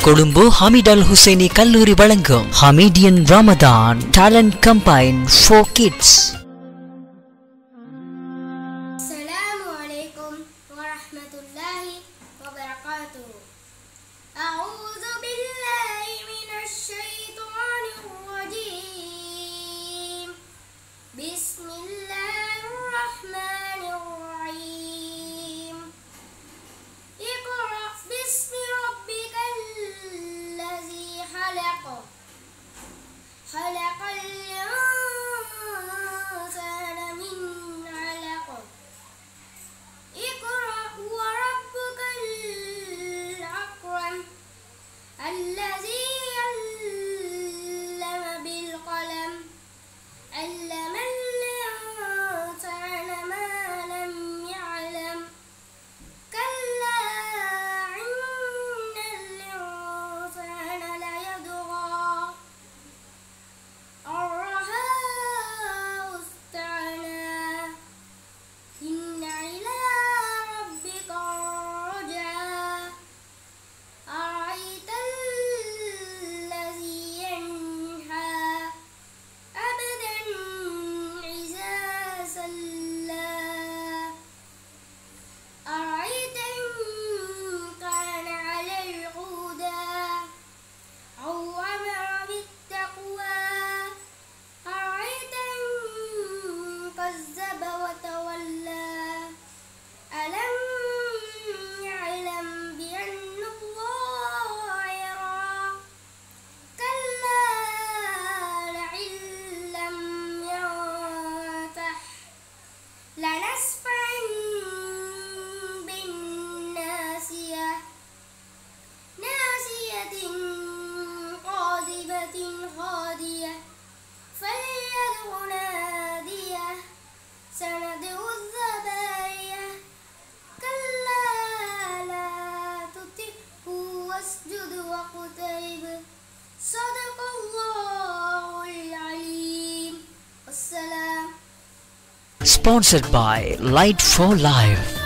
கொழும்பு ஹமீட் அல் ஹுசைனி கல்லூரி வழங்கும் Hameedians Ramadan Talent Combine for Kids. السلام عليكم ورحمة الله وبركاته. أعوذ بالله من الشيطان الرجيم. بسم الله الرحمن الرحيم. اقرأ باسم ربك الذي خلق الإنسان من علق. اقرأ وربك الأكرم الذي علم بالقلم علم الإنسان ما لم يعلم. كلا إن الإنسان ليطغى أن رآه استغنى. إن إلى ربك الرجعى. أرأيت الذي ينهى عبدا إذا صلى. أرأيت إن كان على الهدى أو أمر بالتقوى. أرأيت إن كذب وتولى. ألم يعلم بأن الله يرى. كلا لئن لم ينته لنسفعا بالناصية ناصية قاذبة خاطئة فليدع ناديه سندع الزبانية. كلا لا تطعه واسجد واقترب. صدق الله العليم. السلام. Sponsored by Light for Life.